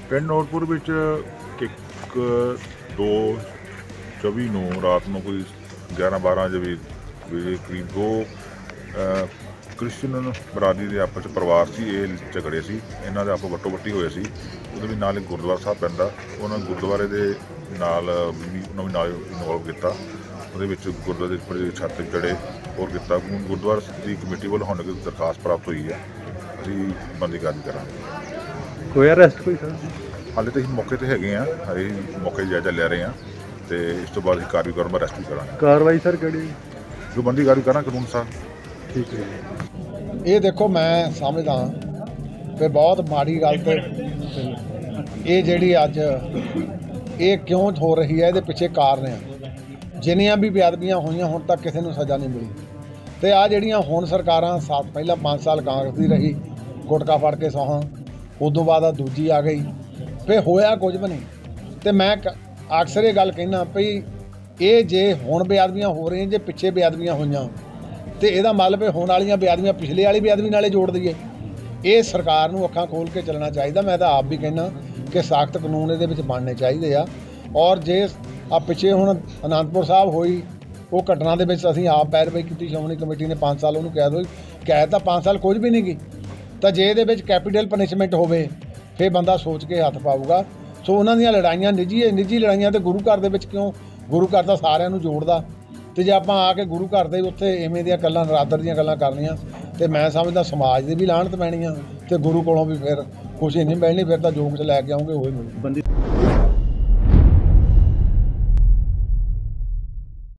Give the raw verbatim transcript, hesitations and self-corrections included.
ਪਿੰਡ ਨੌਰਪੁਰ ਵਿੱਚ ਇੱਕ ਦੋ ਚੌਵੀ ਨੂੰ ਰਾਤ ਨੂੰ ਕੋਈ ਗਿਆਰਾਂ ਬਾਰਾਂ ਵਜੇ ਵਜੇ ਕਰੀਬ ਦੋ ਕ੍ਰਿਸਚਨ ਬਰਾਦਰੀ ਦੇ ਆਪਸ 'ਚ ਪਰਿਵਾਰ ਸੀ। ਇਹ ਝਗੜੇ ਸੀ, ਇਹਨਾਂ ਦੇ ਆਪੋ ਵੱਟੋ ਵੱਟੀ ਹੋਏ ਸੀ। ਉਹਦੇ ਵੀ ਨਾਲ ਇੱਕ ਗੁਰਦੁਆਰਾ ਸਾਹਿਬ ਪੈਂਦਾ, ਉਹਨਾਂ ਗੁਰਦੁਆਰੇ ਦੇ ਨਾਲ ਵੀ ਉਹਨਾਂ ਵੀ ਨਾਲ ਇਨਵੋਲਵ ਕੀਤਾ। ਉਹਦੇ ਵਿੱਚ ਗੁਰਦੁਆਰੇ ਦੇ ਉੱਪਰ ਛੱਤ ਚੜ੍ਹੇ ਹੋਰ ਕੀਤਾ। ਹੁਣ ਗੁਰਦੁਆਰਾ ਦੀ ਕਮੇਟੀ ਵੱਲੋਂ ਹੁਣ ਇੱਕ ਦਰਖਾਸਤ ਪ੍ਰਾਪਤ ਹੋਈ ਹੈ, ਅਸੀਂ ਬੰਦੀ ਕਾਰਵਾਈ ਕਰਾਂਗੇ। ਕੋਈ ਅਰੈਸਟ ਕੋਈ ਸਰ? ਹਾਲੇ ਤਾਂ ਅਸੀਂ ਮੌਕੇ 'ਤੇ ਹੈਗੇ ਹਾਂ, ਅਸੀਂ ਮੌਕੇ 'ਤੇ ਜਾਇਜ਼ਾ ਲੈ ਰਹੇ ਹਾਂ ਅਤੇ ਇਸ ਤੋਂ ਬਾਅਦ ਅਸੀਂ ਕਾਰਵਾਈ ਕਰਨ ਅਰੈਸਟ ਵੀ ਕਰਾਂਗੇ। ਕਾਰਵਾਈ ਸਰ ਕਿਹੜੀ? ਜੋ ਬੰਦੀ ਕਾਰਵਾਈ ਕਰਾਂਗੇ ਕਾਨੂੰਨ ਸਾਹਿਬ। ਠੀਕ ਹੈ। ਇਹ ਦੇਖੋ, ਮੈਂ ਸਮਝਦਾ ਕਿ ਬਹੁਤ ਮਾੜੀ ਗੱਲ ਤੇ ਇਹ ਜਿਹੜੀ ਅੱਜ ਇਹ ਕਿਉਂ ਹੋ ਰਹੀ ਹੈ, ਇਹਦੇ ਪਿੱਛੇ ਕਾਰਨ ਆ। ਜਿੰਨੀਆਂ ਵੀ ਬੇਅਦਬੀਆਂ ਹੋਈਆਂ ਹੁਣ ਤੱਕ ਕਿਸੇ ਨੂੰ ਸਜ਼ਾ ਨਹੀਂ ਮਿਲੀ, ਅਤੇ ਆ ਜਿਹੜੀਆਂ ਹੁਣ ਸਰਕਾਰਾਂ ਸਾਥ ਪਹਿਲਾਂ ਪੰਜ ਸਾਲ ਕਾਂਗਰਸ ਦੀ ਰਹੀ, ਗੁਟਕਾ ਫੜ ਕੇ ਸੌਹਾਂ, ਉਦੋਂ ਬਾਅਦ ਆ ਦੂਜੀ ਆ ਗਈ, ਫਿਰ ਹੋਇਆ ਕੁਝ ਵੀ ਨਹੀਂ। ਅਤੇ ਮੈਂ ਅਕਸਰ ਇਹ ਗੱਲ ਕਹਿਣਾ ਵੀ ਇਹ ਜੇ ਹੁਣ ਬੇਅਦਬੀਆਂ ਹੋ ਰਹੀਆਂ, ਜੇ ਪਿੱਛੇ ਬੇਅਦਬੀਆਂ ਹੋਈਆਂ ਅਤੇ ਇਹਦਾ ਮਤਲਬ ਹੁਣ ਵਾਲੀਆਂ ਬੇਅਦਬੀਆਂ ਪਿਛਲੇ ਵਾਲੀ ਬੇਅਦਬੀ ਨਾਲੇ ਜੋੜ ਦਈਏ। ਇਹ ਸਰਕਾਰ ਨੂੰ ਅੱਖਾਂ ਖੋਲ੍ਹ ਕੇ ਚੱਲਣਾ ਚਾਹੀਦਾ। ਮੈਂ ਤਾਂ ਆਪ ਵੀ ਕਹਿਣਾ ਕਿ ਸਖਤ ਕਾਨੂੰਨ ਇਹਦੇ ਵਿੱਚ ਬਣਨੇ ਚਾਹੀਦੇ ਆ। ਔਰ ਜੇ ਆ ਪਿੱਛੇ ਹੁਣ ਅਨੰਦਪੁਰ ਸਾਹਿਬ ਹੋਈ ਉਹ ਘਟਨਾ ਦੇ ਵਿੱਚ ਅਸੀਂ ਆਪ ਪੈਰਵਾਈ ਕੀਤੀ, ਸ਼੍ਰੋਮਣੀ ਕਮੇਟੀ ਨੇ ਪੰਜ ਸਾਲ ਉਹਨੂੰ ਕੈਦ ਹੋਈ, ਕੈਦ ਤਾਂ ਪੰਜ ਸਾਲ ਕੁਝ ਵੀ ਨਹੀਂ ਗਈ। ਤਾਂ ਜੇ ਇਹਦੇ ਵਿੱਚ ਕੈਪੀਟਲ ਪਨਿਸ਼ਮੈਂਟ ਹੋਵੇ ਫਿਰ ਬੰਦਾ ਸੋਚ ਕੇ ਹੱਥ ਪਾਊਗਾ। ਸੋ ਉਹਨਾਂ ਦੀਆਂ ਲੜਾਈਆਂ ਨਿੱਜੀ ਨਿੱਜੀ ਲੜਾਈਆਂ, ਤਾਂ ਗੁਰੂ ਘਰ ਦੇ ਵਿੱਚ ਕਿਉਂ? ਗੁਰੂ ਘਰ ਤਾਂ ਸਾਰਿਆਂ ਨੂੰ ਜੋੜਦਾ, ਅਤੇ ਜੇ ਆਪਾਂ ਆ ਕੇ ਗੁਰੂ ਘਰ ਦੇ ਉੱਥੇ ਇਵੇਂ ਦੀਆਂ ਗੱਲਾਂ, ਨਰਾਦਰ ਦੀਆਂ ਗੱਲਾਂ ਕਰਨੀਆਂ, ਅਤੇ ਮੈਂ ਸਮਝਦਾ ਸਮਾਜ ਦੀ ਵੀ ਲਾਹਨਤ ਪੈਣੀ ਆ, ਅਤੇ ਗੁਰੂ ਕੋਲੋਂ ਵੀ ਫਿਰ ਖੁਸ਼ੀ ਨਹੀਂ ਮਿਲਣੀ। ਫਿਰ ਤਾਂ ਜੋ ਕੁਛ ਲੈ ਕੇ ਆਉਂਗੇ ਉਹੀ ਮਿਲੂ।